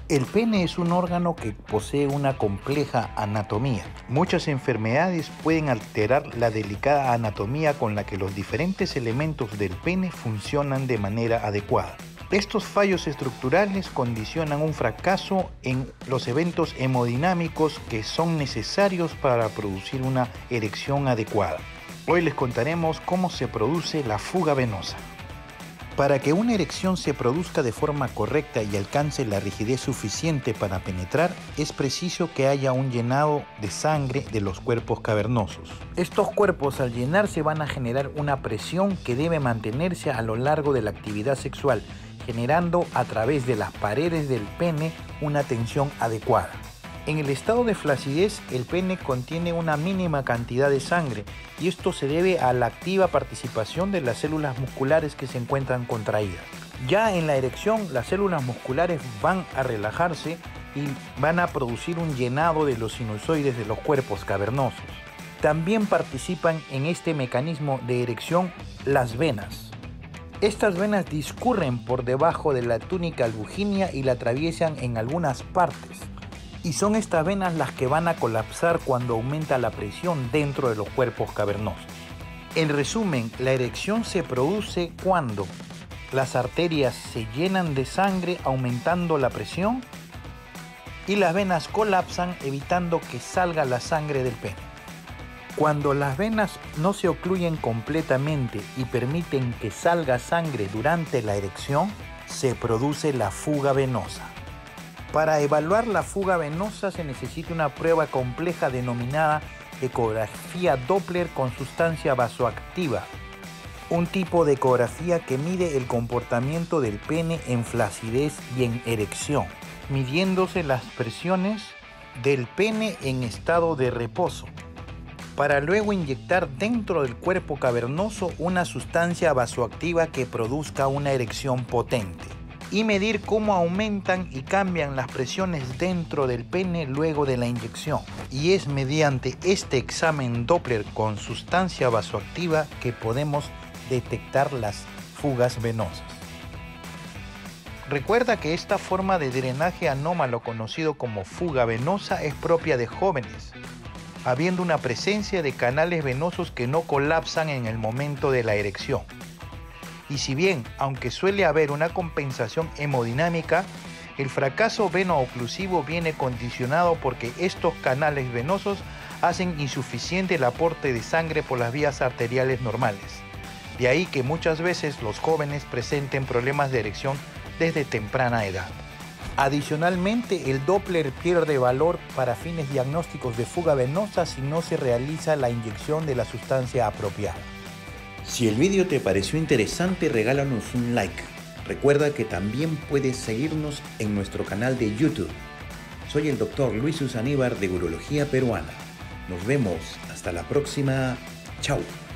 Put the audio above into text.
El pene es un órgano que posee una compleja anatomía. Muchas enfermedades pueden alterar la delicada anatomía con la que los diferentes elementos del pene funcionan de manera adecuada. Estos fallos estructurales condicionan un fracaso en los eventos hemodinámicos que son necesarios para producir una erección adecuada. Hoy les contaremos cómo se produce la fuga venosa. Para que una erección se produzca de forma correcta y alcance la rigidez suficiente para penetrar, es preciso que haya un llenado de sangre de los cuerpos cavernosos. Estos cuerpos al llenarse van a generar una presión que debe mantenerse a lo largo de la actividad sexual, generando a través de las paredes del pene una tensión adecuada. En el estado de flacidez, el pene contiene una mínima cantidad de sangre y esto se debe a la activa participación de las células musculares que se encuentran contraídas. Ya en la erección, las células musculares van a relajarse y van a producir un llenado de los sinusoides de los cuerpos cavernosos. También participan en este mecanismo de erección las venas. Estas venas discurren por debajo de la túnica albuginea y la atraviesan en algunas partes. Y son estas venas las que van a colapsar cuando aumenta la presión dentro de los cuerpos cavernosos. En resumen, la erección se produce cuando las arterias se llenan de sangre aumentando la presión y las venas colapsan evitando que salga la sangre del pene. Cuando las venas no se ocluyen completamente y permiten que salga sangre durante la erección, se produce la fuga venosa. Para evaluar la fuga venosa se necesita una prueba compleja denominada ecografía Doppler con sustancia vasoactiva, un tipo de ecografía que mide el comportamiento del pene en flacidez y en erección, midiéndose las presiones del pene en estado de reposo, para luego inyectar dentro del cuerpo cavernoso una sustancia vasoactiva que produzca una erección potente, y medir cómo aumentan y cambian las presiones dentro del pene luego de la inyección. Y es mediante este examen Doppler con sustancia vasoactiva que podemos detectar las fugas venosas. Recuerda que esta forma de drenaje anómalo conocido como fuga venosa es propia de jóvenes, habiendo una presencia de canales venosos que no colapsan en el momento de la erección. Y si bien, aunque suele haber una compensación hemodinámica, el fracaso veno-oclusivo viene condicionado porque estos canales venosos hacen insuficiente el aporte de sangre por las vías arteriales normales. De ahí que muchas veces los jóvenes presenten problemas de erección desde temprana edad. Adicionalmente, el Doppler pierde valor para fines diagnósticos de fuga venosa si no se realiza la inyección de la sustancia apropiada. Si el vídeo te pareció interesante, regálanos un like. Recuerda que también puedes seguirnos en nuestro canal de YouTube. Soy el Dr. Luis Usaníbar de Urología Peruana. Nos vemos hasta la próxima. Chao.